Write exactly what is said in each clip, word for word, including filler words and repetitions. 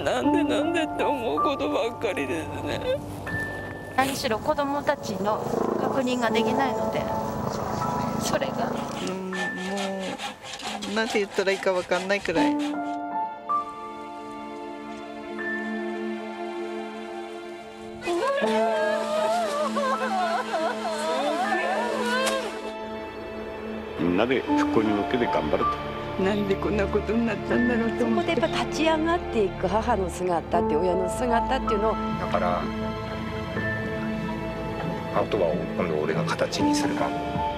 なんでなんでって思うことばっかりですね。 何しろ子どもたちの確認ができないので、それが、 うん、もうなんて言ったらいいかわかんないくらい。 みんなで復興に向けて頑張ると。 なんでこんなことになったんだろうと思って。 そこでやっぱ立ち上がっていく母の姿って親の姿っていうのを、 だからあとは今度俺が形にするか。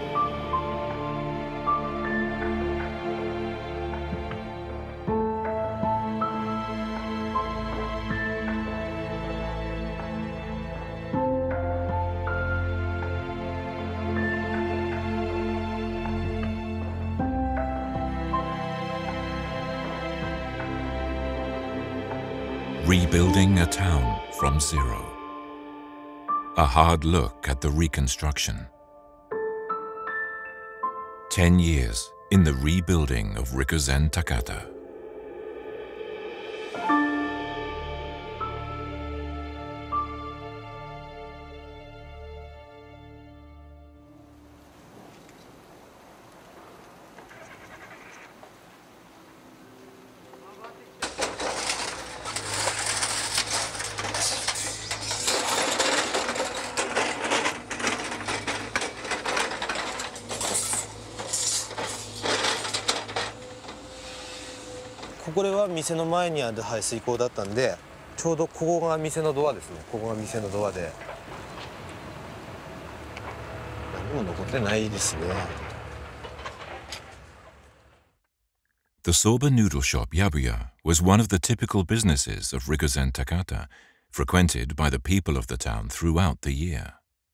Rebuilding a town from zero. A hard look at the reconstruction. Ten years in the rebuilding of Rikuzen Takata. これは店の前にある排水溝だったんで、ちょうどここが店のドアですね。ここが店のドアで、何も残ってないですね。 The soba noodle shop Yabuya was one of the typical businesses of Rikuzen Takata, frequented by the people of the town throughout the year.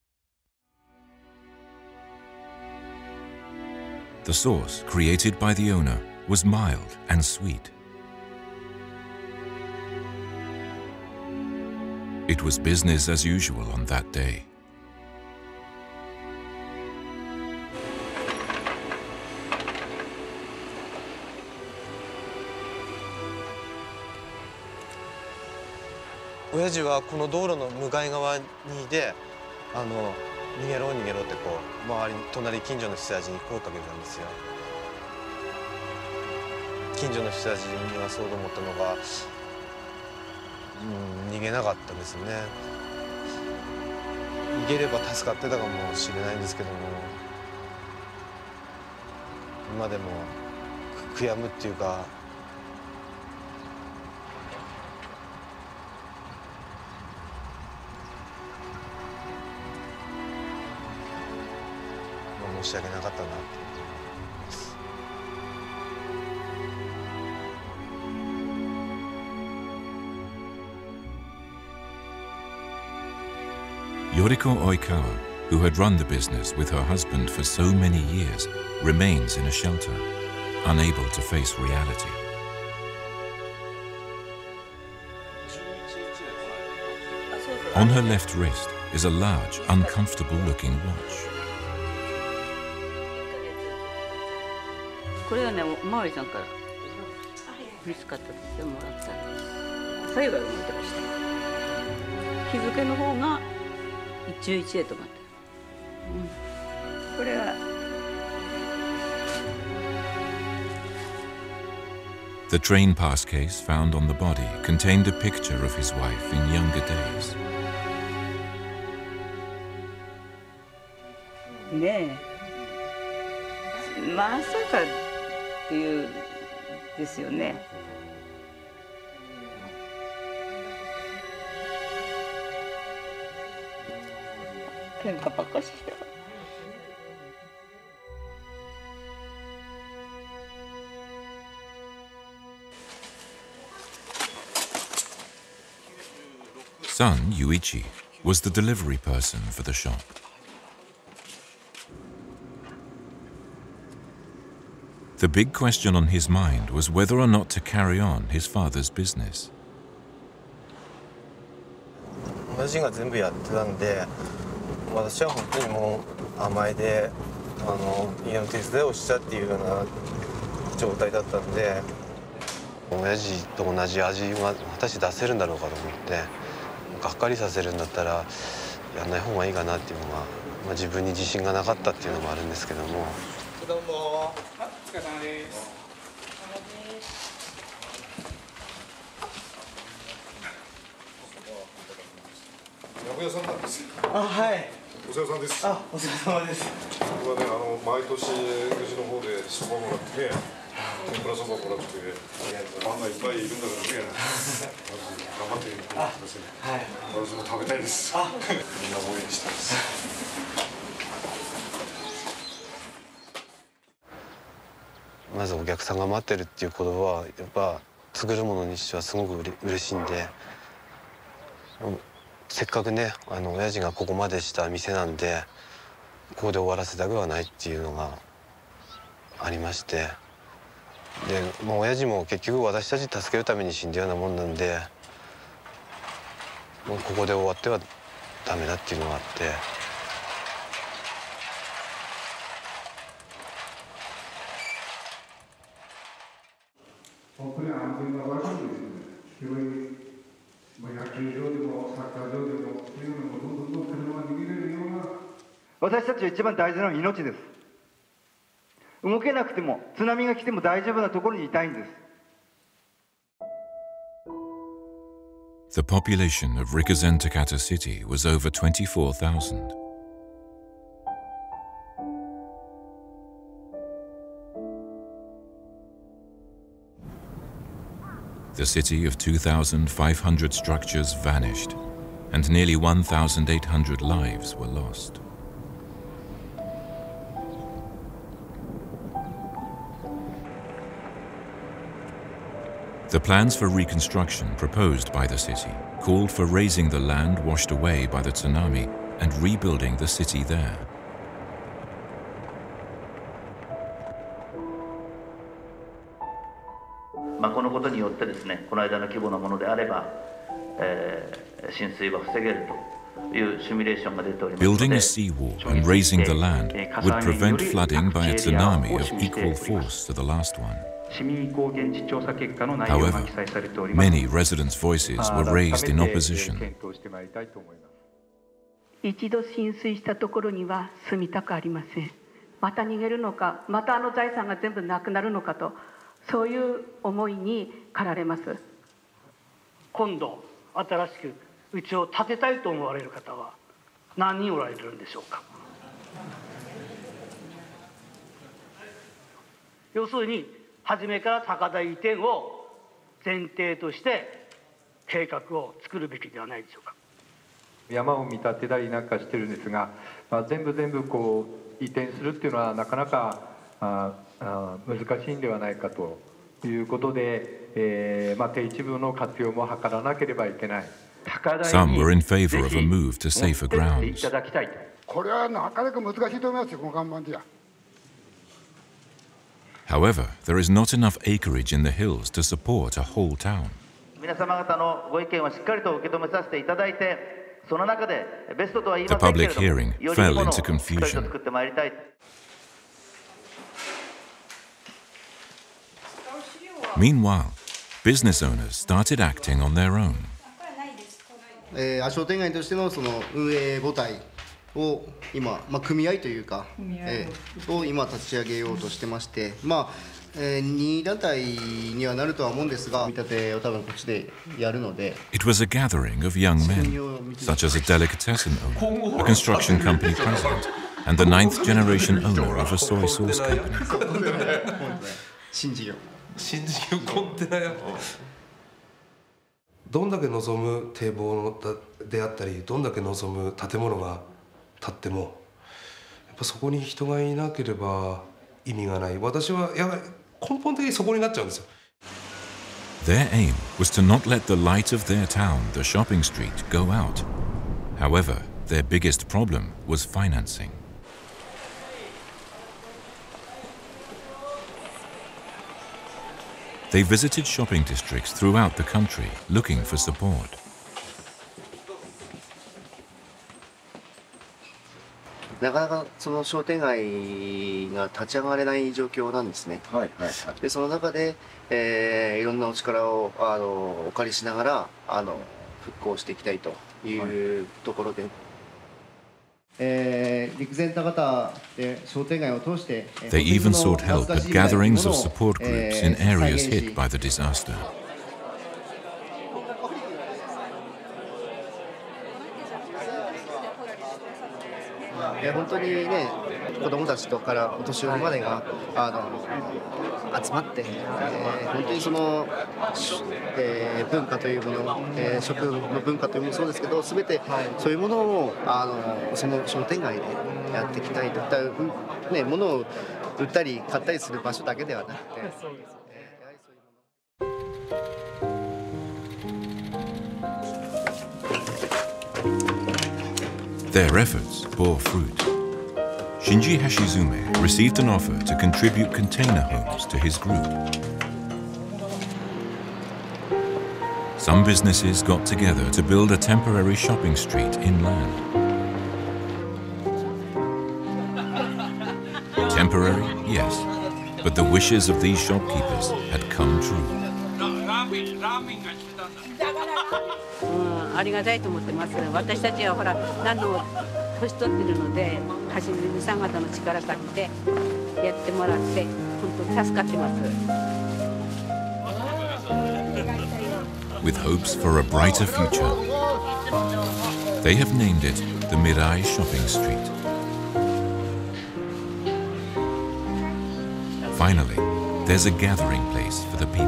The sauce created by the owner was mild and sweet. It was business as usual on that day. Oya jiはこの道路の向かい側にいて、あの逃げろ逃げろってこう周り隣近所の人たちに声かけたんですよ。近所の人たちにはそうと思ったのが、うん、逃げなかったですね。逃げれば助かってたかもしれないんですけども、今でも悔やむっていうか。 申し訳なかったなって思います。 Yoriko Oikawa, who had run the business with her husband for so many years, remains in a shelter, unable to face reality. On her left wrist is a large, uncomfortable-looking watch. これはね、おまわりさんから見つかった時もらったんです。最後は持ってました。日付の方がじゅういちで止まった。うん、これは。 The train pass case found on the body contained a picture of his wife in younger days. ねえ、まさかっていうですよね。変なばかしよ。 Son Yuichi was the delivery person for the shop. The big question on his mind was whether or not to carry on his father's business. 親父が全部やってたんで、私は本当にもう甘えで、あの家の手伝いをしたっていうような状態だったんで、 親父と同じ味が果たして出せるんだろうかと思って、がっかりさせるんだったらやんない方がいいかなっていうのが、まあ、自分に自信がなかったっていうのもあるんですけども。 どうも。お疲れ様です。 八百屋さんなんですよ。 あ、はい。 お世話さんです。 あ、お世話様です。 僕はね、あの毎年うちの方でそばもらってね、天ぷらそばもらって、ファンがいっぱいいるんだからね。頑張ってください。はい。私も食べたいです。あ、みんな応援してます。 まずお客さんが待ってるっていう言葉はやっぱ作るものにしてはすごくうれ嬉しいんで、せっかくねあの親父がここまでした店なんでここで終わらせたくはないっていうのがありまして、でもう親父も結局私たち助けるために死んだようなもんなんで、もうここで終わってはダメだっていうのがあって。 本当に安全な場所にですね、広い野球場でもサッカー場でもそういうのもどんどんどん車が逃げれるような。 私たちが一番大事なのは命です。動けなくても津波が来ても大丈夫なところにいたいんです。 The population of Rikuzen Takata City was over twenty-four thousand. The city of two thousand five hundred structures vanished, and nearly one thousand eight hundred lives were lost. The plans for reconstruction proposed by the city called for razing the land washed away by the tsunami and rebuilding the city there. Building a seawall and raising the land would prevent flooding by a tsunami of equal force to the last one. However, many residents' voices were raised in opposition. 一度浸水したところには住みたくありません。また逃げるのか、またあの財産が全部なくなるのかと、そういう思いに駆られます。 今度新しく家を建てたいと思われる方は何人おられるんでしょうか。要するに初めから高台移転を前提として計画を作るべきではないでしょうか。 山を見立てたりなんかしてるんですが、まあ、全部全部こう移転するっていうのはなかなかああ難しいんではないかということで、えーまあ、低地部の活用も図らなければいけない。 Some were in favor of a move to safer grounds. これはなかなか難しいと思いますよ、この看板では。 However, there is not enough acreage in the hills to support a whole town. 皆様方のご意見はしっかりと受け止めさせていただいて、その中でベストとは言いませんけれども、よりいいものをしっかりと作ってまいりたい。 Meanwhile, business owners started acting on their own. えー、商店街としてのその運営母体を今、まあ、組合というか、えー、を今立ち上げようとしてまして、まあえー、に団体にはなるとは思うんですが、見立てを多分こっちでやるので。 It was a gathering of young men, such as a delicatessen owner, a construction company president, and the ninth generation owner of a soy sauce company. 新事業。 新事業コンテナや。どんだけ望む堤防であったり、どんだけ望む建物が建っても、やっぱそこに人がいなければ意味がない。私はやはり根本的にそこになっちゃうんですよ。 Their aim was to not let the light of their town, the shopping street, go out. However, their biggest problem was financing. They visited shopping districts throughout the country looking for support. なかなかその商店街が立ち上がれない状況なんですね。 はいはいはい、 でその中で、えー、いろんなお力をあのお借りしながらあの復興していきたいというところで。えー、陸前高田で商店街を通して、 They even sought help at gatherings of support groups in areas hit by the disaster. 本当にね、子どもたちとからお年寄りまでがあの集まって、えー、本当にその、えー、文化というもの、えー、食の文化というものもそうですけど、全てそういうものをあのその商店街でやっていきたいといった、ね、ものを売ったり買ったりする場所だけではなくて。 Their efforts bore fruit. Shinji Hashizume received an offer to contribute container homes to his group. Some businesses got together to build a temporary shopping street inland. Temporary, yes, but the wishes of these shopkeepers had come true. ありがたいと思ってます。私たちはほら何度も年取ってるので、はじめにさん方の力借りてやってもらって本当に助かってます。 With hopes for a brighter future, they have named it the Mirai Shopping Street. Finally, there's a gathering place for the people.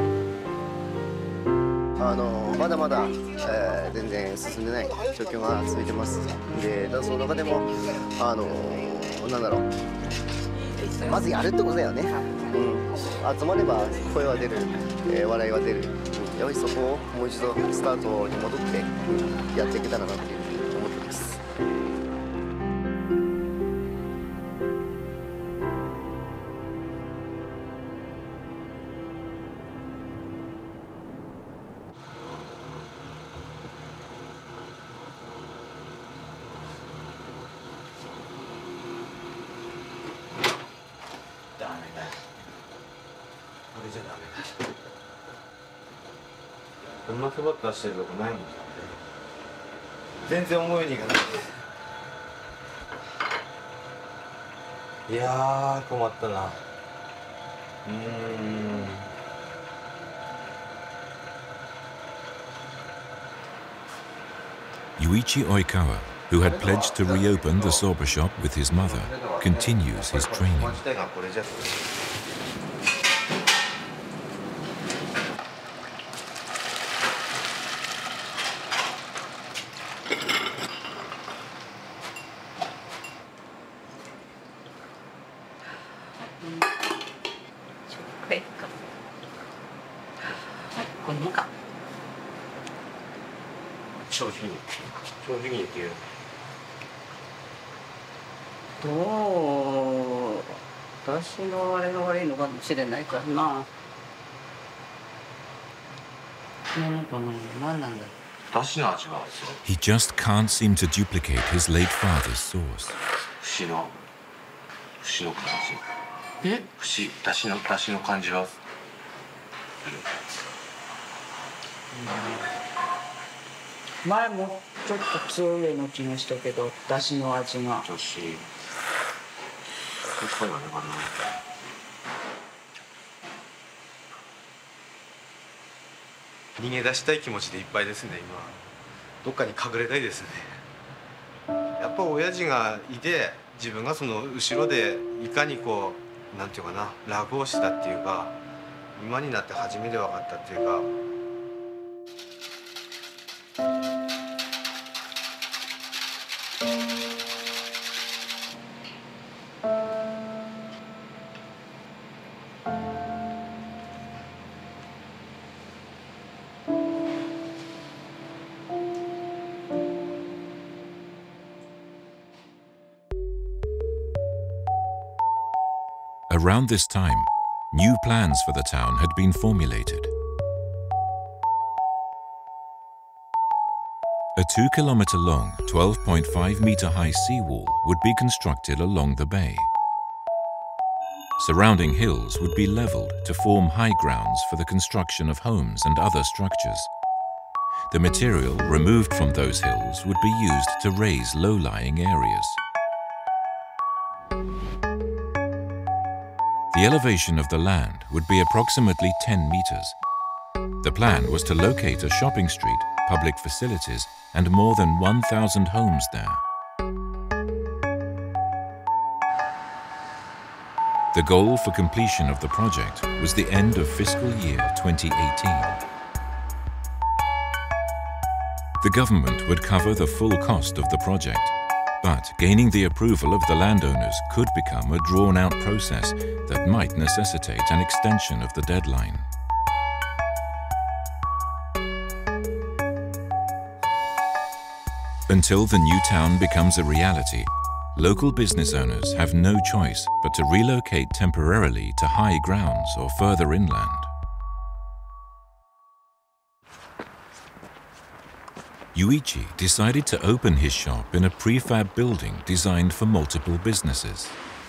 あのまだまだ、えー、全然進んでない状況が続いてます。で、だからその中でもあのなんだろう、まずやるってことだよね。うん、集まれば声は出る、えー、笑いは出る。やはりそこをもう一度スタートに戻ってやっていけたらなっていうふうに思ってます。 こんなそば出してるとこないもんね。全然思いにいかない。いやー困ったな。うーん。 Yuichi Oikawa, who had pledged to reopen the soba shop with his mother, continues his training. どう私のあれが悪いのかもしれないからな。何かな、何なんだろう。 だしの味が。 He just can't seem to duplicate his late father's sauce. 節の節の感じ。 え？ 節、だしのだしの感じは。 前もちょっと強いような気がしたけど、だしの味が。 だし。声がねかな。逃げ出したい気持ちでいっぱいですね。今どっかに隠れたいですね。やっぱ親父がいて、自分がその後ろでいかにこうなんていうかな、楽をしたっていうか、今になって初めて分かったっていうか。 Around this time, new plans for the town had been formulated. A two-kilometer-long, twelve point five meter high seawall would be constructed along the bay. Surrounding hills would be leveled to form high grounds for the construction of homes and other structures. The material removed from those hills would be used to raise low-lying areas. The elevation of the land would be approximately ten meters. The plan was to locate a shopping street, public facilities, and more than one thousand homes there. The goal for completion of the project was the end of fiscal year twenty eighteen. The government would cover the full cost of the project, but gaining the approval of the landowners could become a drawn-out process that might necessitate an extension of the deadline. Until the new town becomes a reality, local business owners have no choice but to relocate temporarily to high grounds or further inland. Yuichi decided to open his shop in a prefab building designed for multiple businesses.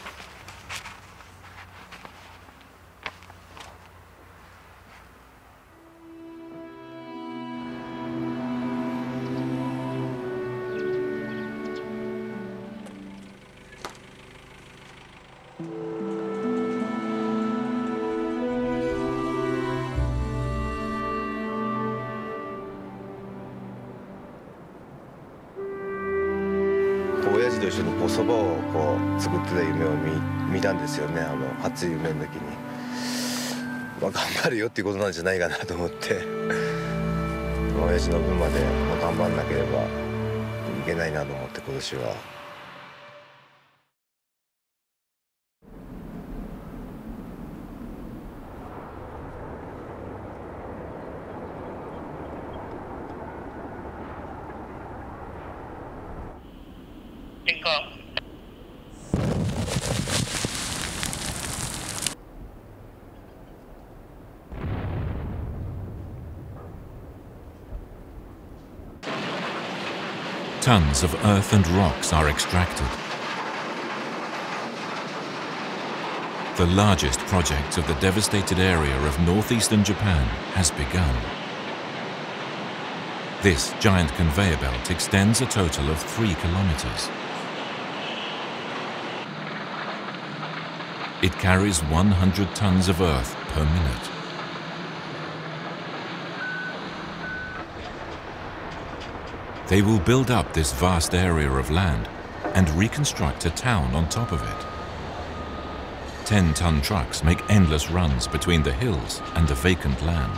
親父と一緒にこうそばをこう作ってた夢を 見, 見たんですよね。あの初い夢の時に、まあ、頑張るよっていうことなんじゃないかなと思って、親父の分まで頑張んなければいけないなと思って今年は。 Tons of earth and rocks are extracted. The largest project of the devastated area of northeastern Japan has begun. This giant conveyor belt extends a total of three kilometers. It carries one hundred tons of earth per minute. They will build up this vast area of land and reconstruct a town on top of it. Ten-ton trucks make endless runs between the hills and the vacant land.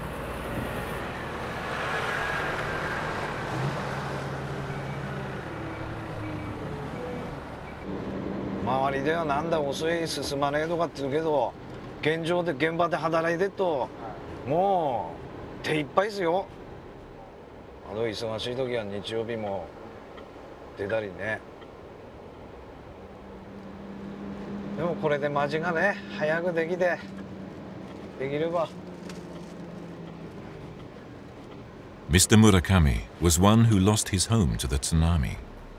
周りではなんだ遅い進まねえとかって言うけど、現状で現場で働いてるともう手いっぱいですよ。あの忙しい時は日曜日も出たりね。でもこれで町がね早くできてできれば。 Mister Murakami was one who lost his home to the tsunami.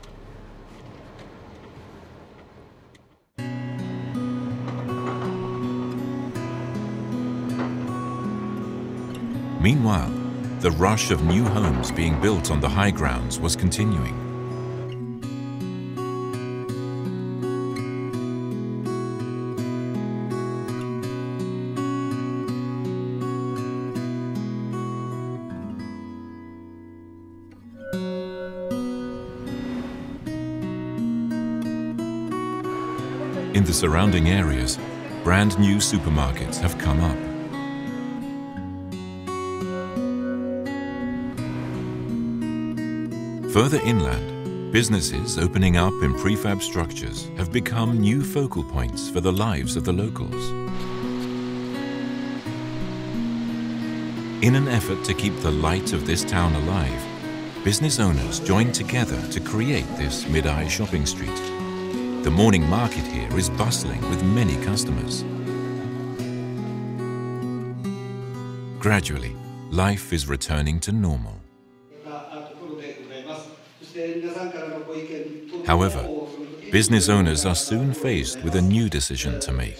Meanwhile, the rush of new homes being built on the high grounds was continuing. In the surrounding areas, brand new supermarkets have come up. Further inland, businesses opening up in prefab structures have become new focal points for the lives of the locals. In an effort to keep the light of this town alive, business owners joined together to create this Midai shopping street. The morning market here is bustling with many customers. Gradually, life is returning to normal. However, business owners are soon faced with a new decision to make.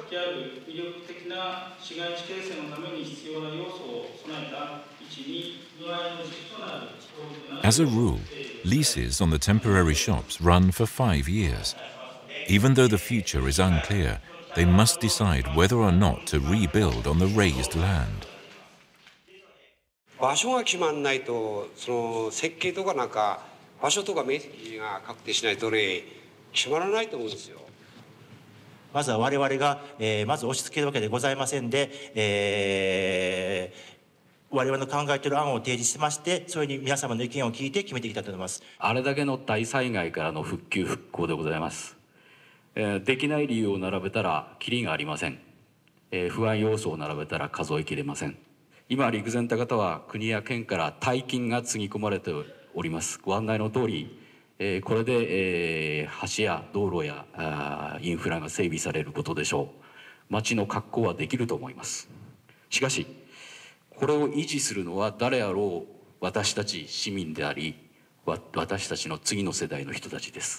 As a rule, leases on the temporary shops run for five years. Even though the future is unclear, they must decide whether or not to rebuild on the raised land. 場所が決まらないと、その設計とかなんか場所とか面積が確定しないとね、決まらないと思うんですよ。 まずは我々が、えー、まず押し付けるわけでございませんで、えー、我々の考えている案を提示しまして、それに皆様の意見を聞いて決めていきたいと思います。 あれだけの大災害からの復旧復興でございます。えー、できない理由を並べたらキリがありません。えー、不安要素を並べたら数えきれません。今陸前高田は国や県から大金がつぎ込まれております。ご案内の通り、えー、これで、えー、橋や道路やあインフラが整備されることでしょう。町の確保はできると思います。しかしこれを維持するのは誰あろう私たち市民であり、わ私たちの次の世代の人たちです。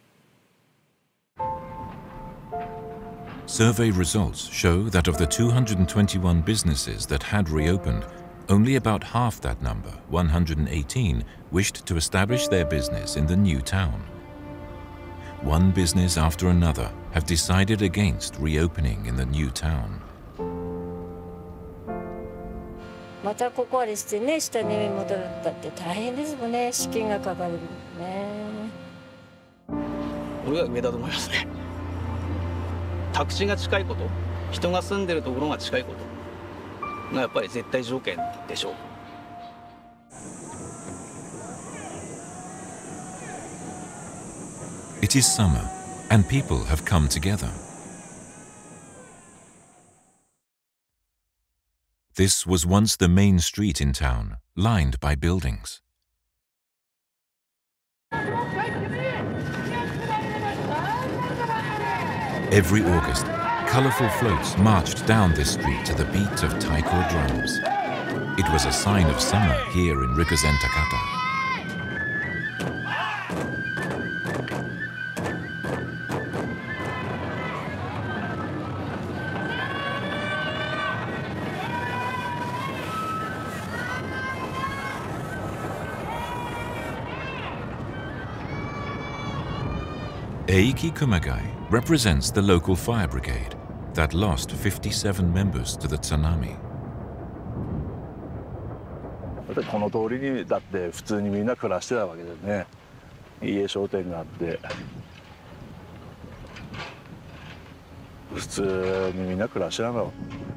Survey results show that of the two hundred twenty-one businesses that had reopened, only about half that number, one hundred eighteen, wished to establish their business in the new town. One business after another have decided against reopening in the new town. またここあれしてね、下に戻るったって大変ですもんね、資金がかかるね。 俺は上だと思いますね。宅地が近いこと、人が住んでるところが近いことがやっぱり絶対条件でしょう。 It is summer, and people have come together. This was once the main street in town, lined by buildings. Every August, colourful floats marched down this street to the beat of taiko drums. It was a sign of summer here in Rikuzen Takata. Eiki Kumagai represents the local fire brigade that lost fifty-seven members to the tsunami. この通りにだって普通にみんな暮らしてたわけでね、家商店があって普通にみんな暮らしてたの。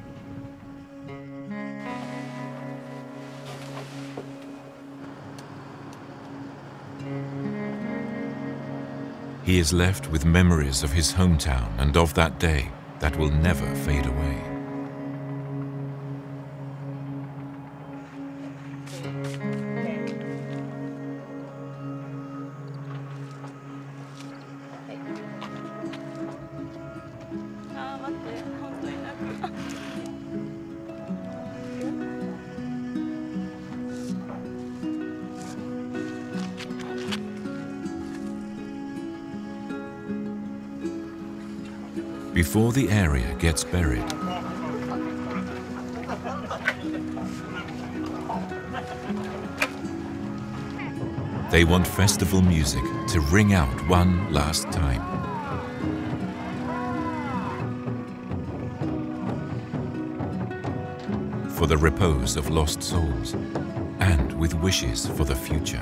He is left with memories of his hometown and of that day that will never fade away. Before the area gets buried, they want festival music to ring out one last time. For the repose of lost souls, and with wishes for the future.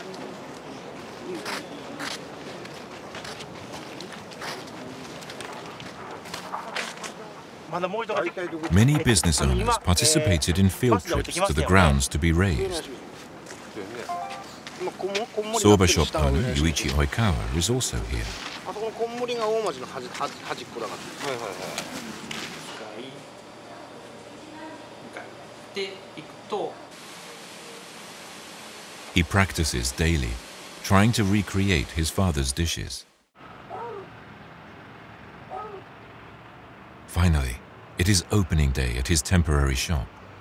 Many business owners participated in field trips to the grounds to be raised. Soba shop owner Yuichi Oikawa is also here. He practices daily, trying to recreate his father's dishes. Finally, it is opening day at his temporary shop.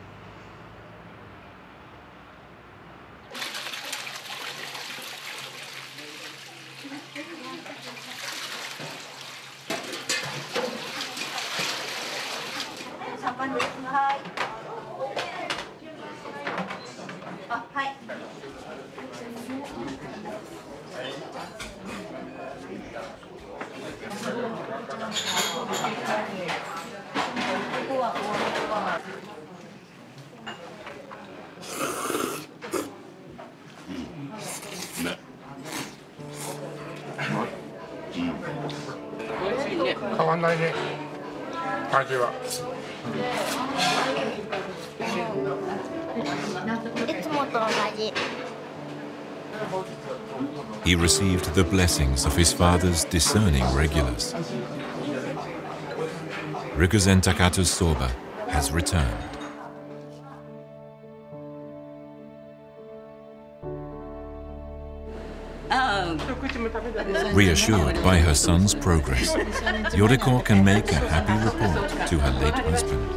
He received the blessings of his father's discerning regulars. Rikuzen Takato's soba has returned. Reassured by her son's progress, Yoriko can make a happy report to her late husband.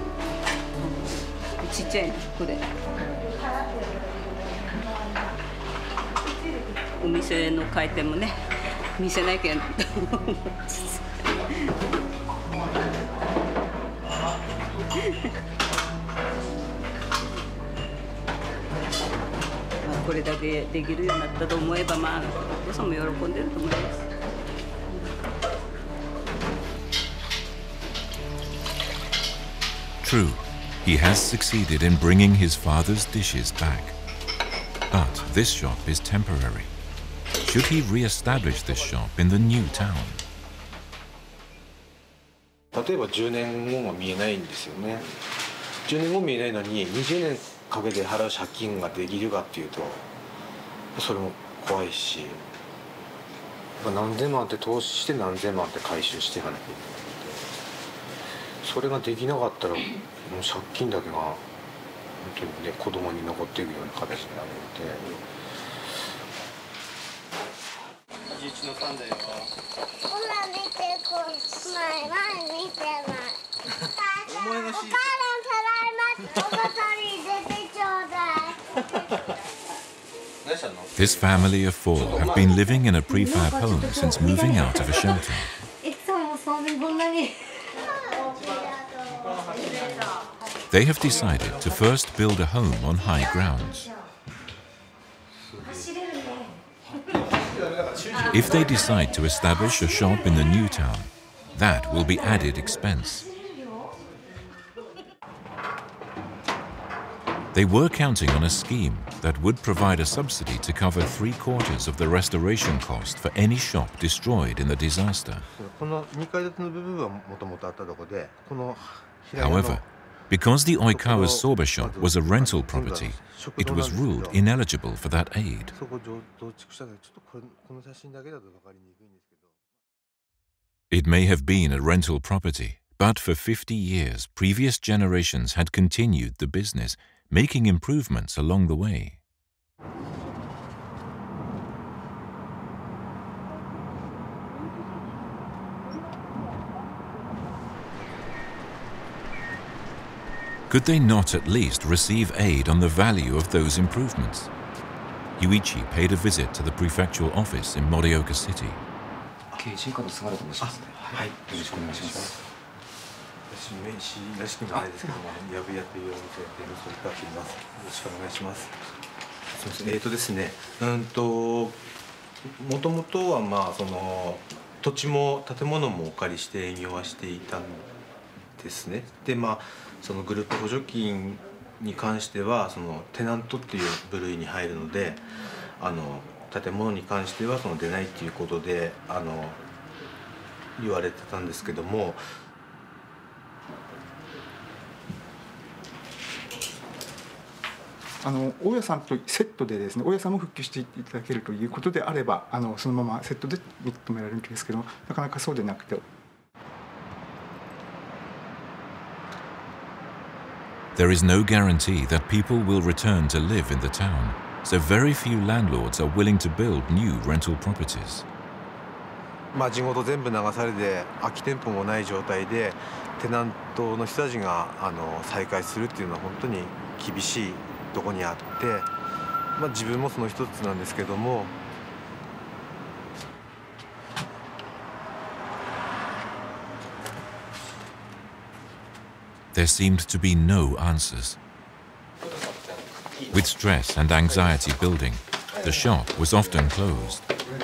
お店の開店もね、見せないけん。これだけできるようになったと思えば、まあ、お父さんも喜んでると思います。 True, he has succeeded in bringing his father's dishes back. But this shop is temporary. Should he re-establish this shop in the new town? 例えばじゅうねんごも見えないんですよね。じゅうねんご見えないのににじゅうねんかけて払う借金ができるかっていうとそれも怖いし、何千万って投資して何千万って回収していかなきゃいけないので、それができなかったらもう借金だけが本当にね子供に残っていくような形になるので。うちのさんだよ。ほら見てこう前前見て前。お前のお母さんただいまおばさんに出てちょうだい。 This family of four have been living in a prefab home since moving out of a shelter. いつもそんなこんなに。 They have decided to first build a home on high grounds. If they decide to establish a shop in the new town, that will be added expense. They were counting on a scheme that would provide a subsidy to cover three quarters of the restoration cost for any shop destroyed in the disaster. However, because the Oikawa's soba shop was a rental property, it was ruled ineligible for that aid. It may have been a rental property, but for fifty years, previous generations had continued the business, making improvements along the way. Could they not at least receive aid on the value of those improvements? Yuichi paid a visit to the prefectural office in Morioka City. ですね。でまあそのグループ補助金に関してはそのテナントっていう部類に入るので、あの建物に関してはその出ないっていうことであの言われてたんですけども。 あの大家さんとセットでですね、大家さんも復旧していただけるということであれば、あのそのままセットで認められるんですけど、なかなかそうでなくて。 There is no guarantee that people will return to live in the town, so very few landlords are willing to build new rental properties. まあ地元全部流されて空き店舗もない状態でテナントの人たちがあの再開するっていうのは本当に厳しいとこにあって、まあ、自分もその一つなんですけども。 There seemed to be no answers. With stress and anxiety building, the shop was often closed.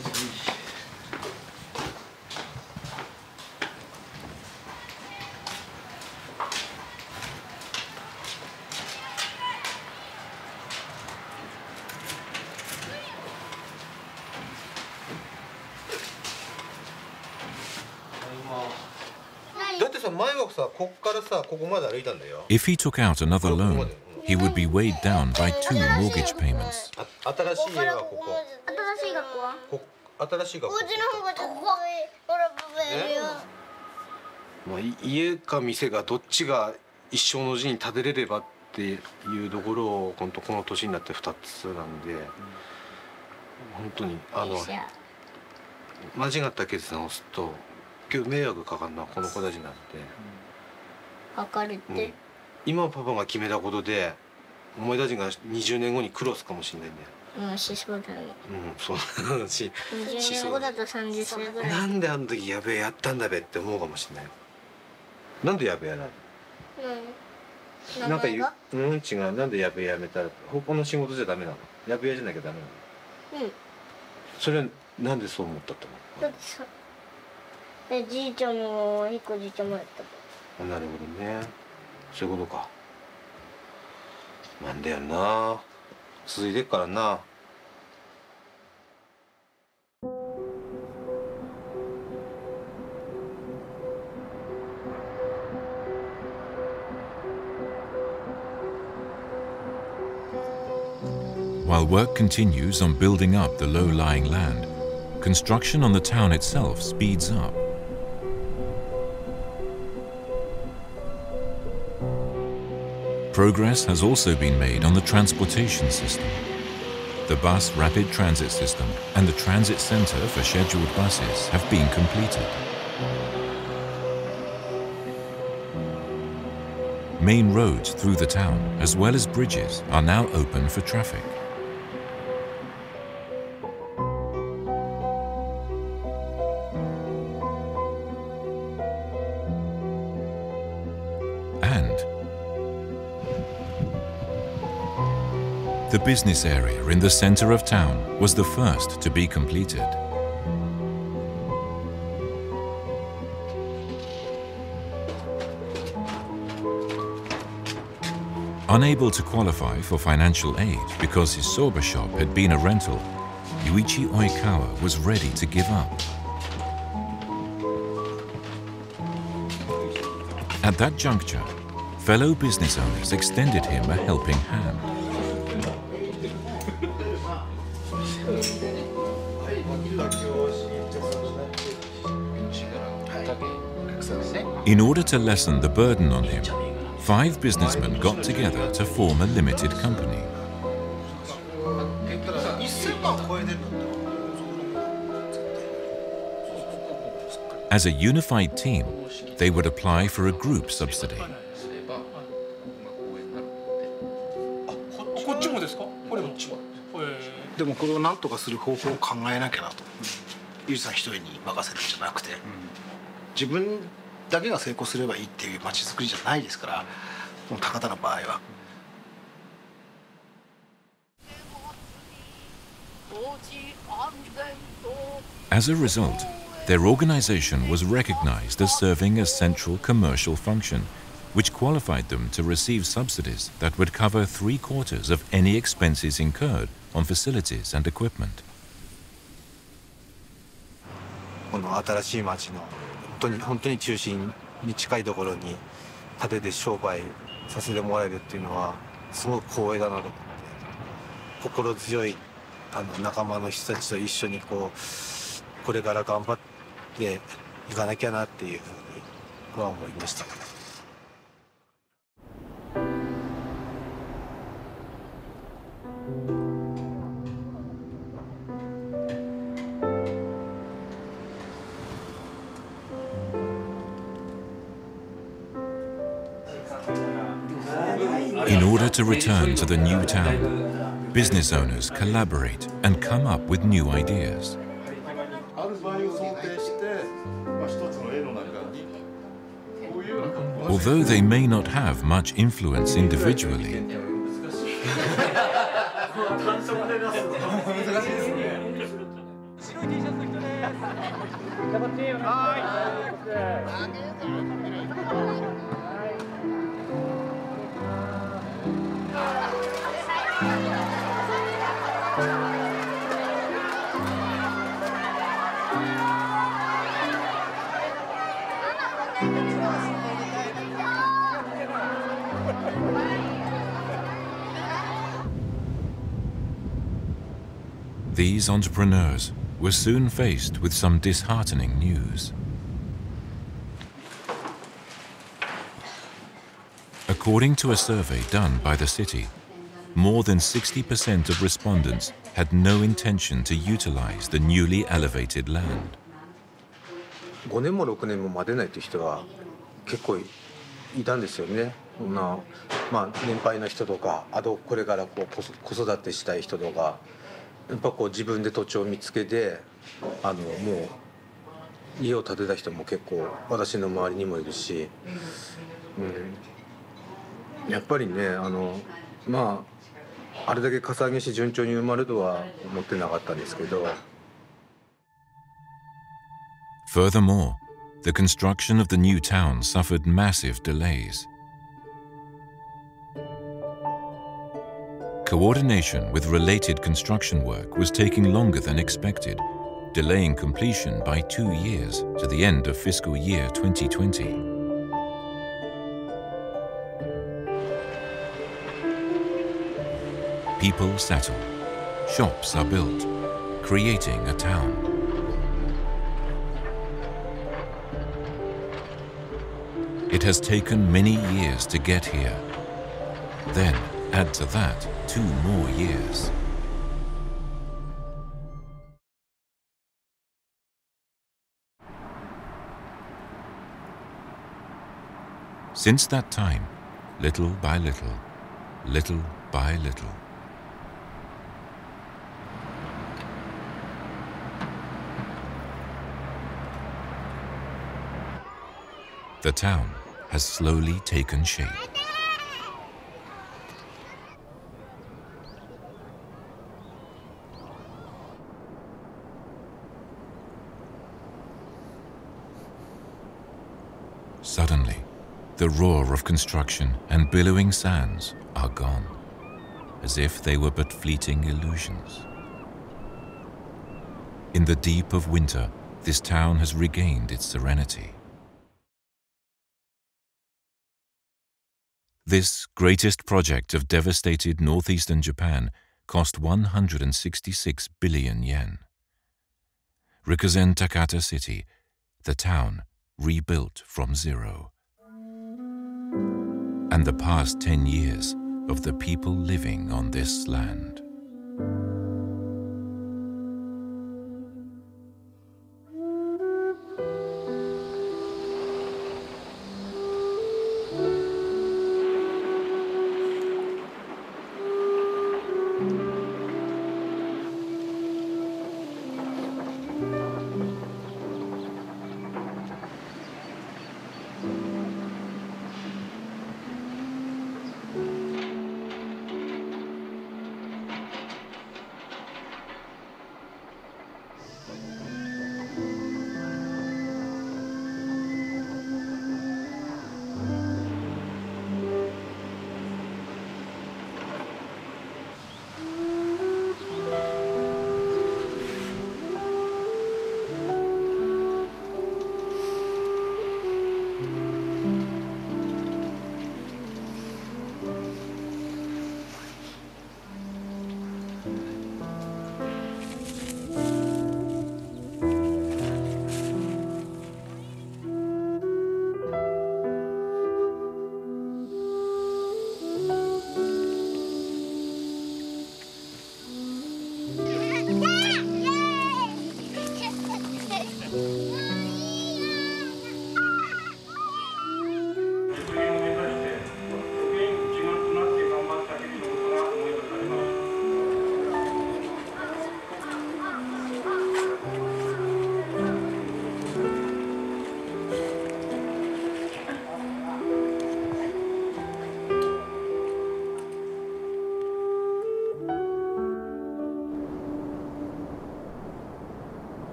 If he took out another loan, he would be weighed down by two mortgage payments. 新しい家はここ。新しい学校は？新しい学校。お家の方が高い。ほら、まあ家か店がどっちが一生のうちに建てれればっていうところを本当この年になって二つなんで、本当にあの間違った決断をすると今日迷惑かかるのはこの子たちなんで。 別れて、うん、 今パパが決めたことでお前たちがにじゅうねんごにクロスかもしれないんだよ。 うん、しそうだね。 うん、そうだし。 にじゅうねんごだとさんじゅっさいぐらい。 なんであの時やべえやったんだべって思うかもしれない。なんでやべえやなの？うん。なんか言う、うん違う。なんでやべえやめたら他の仕事じゃダメなの？やべえじゃなきゃダメなの？うん。それはなんでそう思ったと思う？ だってさ、えじいちゃんも一個じいちゃんもやったもん。 なるほどね。そういうことか。なんだよな。続いてっからな。 While work continues on building up the low-lying land, construction on the town itself speeds up. Progress has also been made on the transportation system. The bus rapid transit system and the transit center for scheduled buses have been completed. Main roads through the town, as well as bridges, are now open for traffic. The business area in the center of town was the first to be completed. Unable to qualify for financial aid because his soba shop had been a rental, Yuichi Oikawa was ready to give up. At that juncture, fellow business owners extended him a helping hand. In order to lessen the burden on him, five businessmen got together to form a limited company. As a unified team, they would apply for a group subsidy. でもこれを何とかする方法を考えなきゃなと。ゆうじさん一人に任せるんじゃなくて、自分だけが成功すればいいっていう街づくりじゃないですから、この高田の場合は。 As a result, their organization was recognized as serving a central commercial function, which qualified them to receive subsidies that would cover three quarters of any expenses incurred on facilities and equipment. この新しい町の本当に本当に中心に近いところに建てて商売させてもらえるっていうのはすごく光栄だなと思って、心強いあの仲間の人たちと一緒にこうこれから頑張っていかなきゃなっていうふうには思いました。 In order to return to the new town, business owners collaborate and come up with new ideas. Although they may not have much influence individually, these entrepreneurs were soon faced with some disheartening news. According to a survey done by the city, more than sixty percent of respondents had no intention to utilize the newly elevated land. ごねんもろくねんも待てないという人は結構いたんですよね。まあ、まあ、年配の人とか、あとこれからこう子育てしたい人とか、やっぱこう自分で土地を見つけて、あのもう家を建てた人も結構私の周りにもいるし、うん、やっぱりね、あのまああれだけかさ上げし順調に埋まるとは思ってなかったんですけど。 Furthermore, the construction of the new town suffered massive delays. Coordination with related construction work was taking longer than expected, delaying completion by two years to the end of fiscal year twenty twenty. People settle, shops are built, creating a town. It has taken many years to get here. Then, add to that two more years. Since that time, little by little, little by little, the town has slowly taken shape. Suddenly, the roar of construction and billowing sands are gone, as if they were but fleeting illusions. In the deep of winter, this town has regained its serenity. This greatest project of devastated northeastern Japan cost one hundred sixty-six billion yen. Rikuzen Takata City, the town rebuilt from zero. And the past ten years of the people living on this land.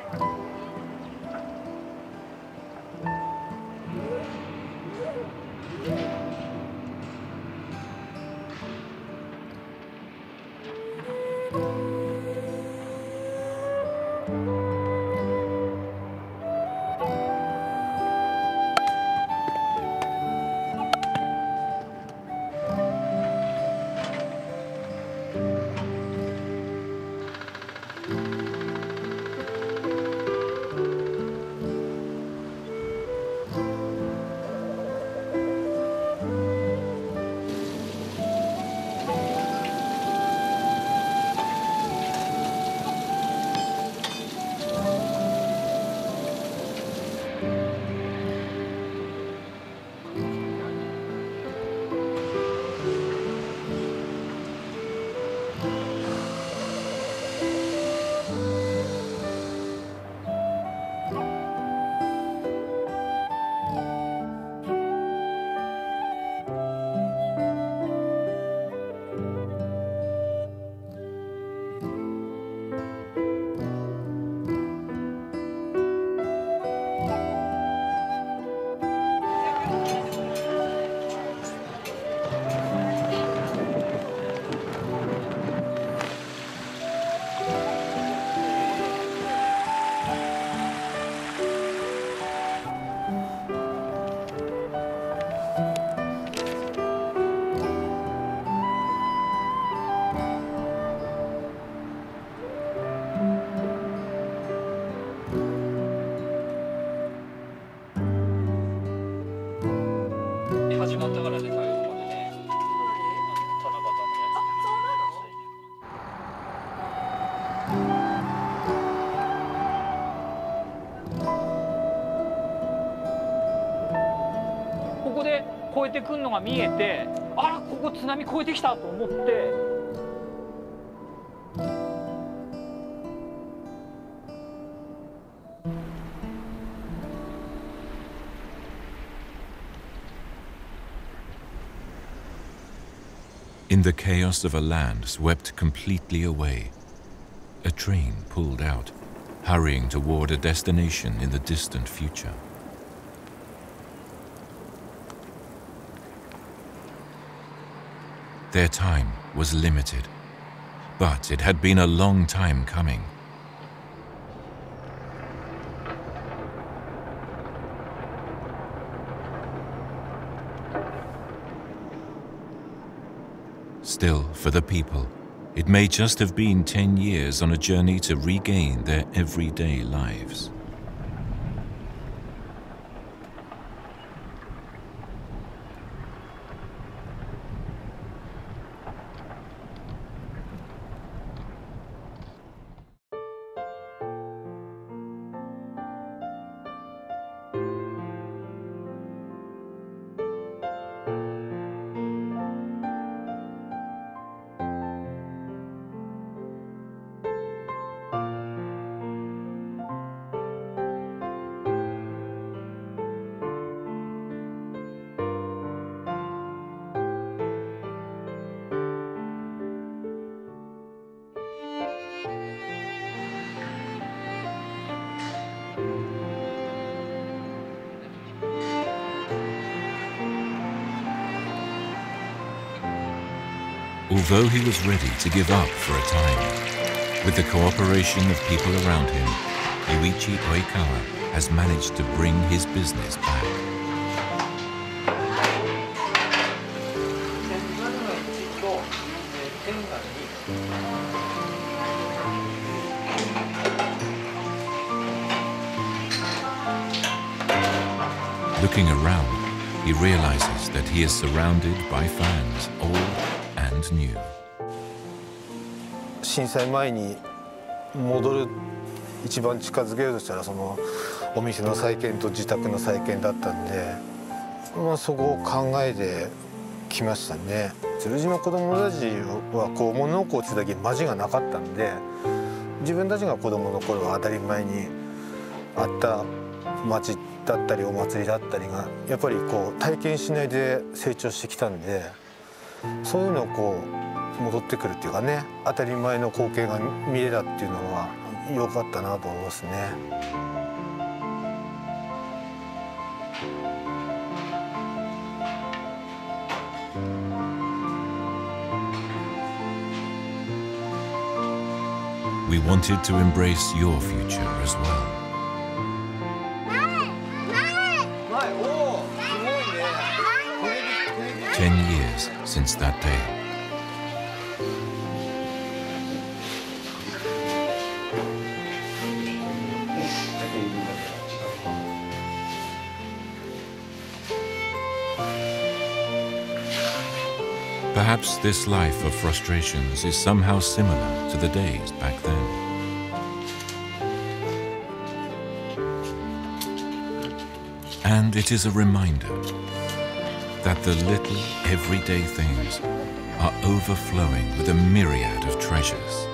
ここで越えてくるのが見えて、あらここ津波越えてきたと思って。 In the chaos of a land swept completely away, a train pulled out, hurrying toward a destination in the distant future. Their time was limited, but it had been a long time coming. Still, for the people, it may just have been ten years on a journey to regain their everyday lives. Although he was ready to give up for a time, with the cooperation of people around him, Yuichi Oikawa has managed to bring his business back. Looking around, he realizes that he is surrounded by fans, old and new. 震災前に戻る一番近づけようとしたらそのお店の再建と自宅の再建だったんで、まあ、そこを考えてきましたね。うちの子供たちはこう物心ついた時町がなかったんで、自分たちが子供の頃は当たり前にあった町だったりお祭りだったりがやっぱりこう体験しないで成長してきたんで、そういうのをこう戻ってくるっていうかね、当たり前の光景が見れたっていうのは良かったなと思いますね。 We wanted to embrace your future as well. Ten years since that day. Perhaps this life of frustrations is somehow similar to the days back then. And it is a reminder that the little everyday things are overflowing with a myriad of treasures.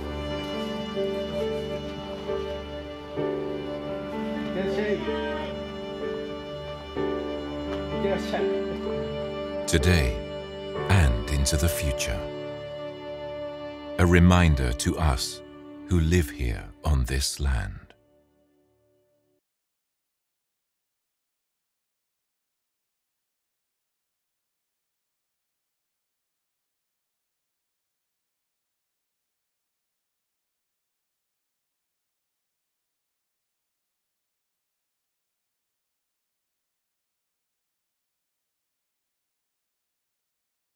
Today and into the future. A reminder to us who live here on this land.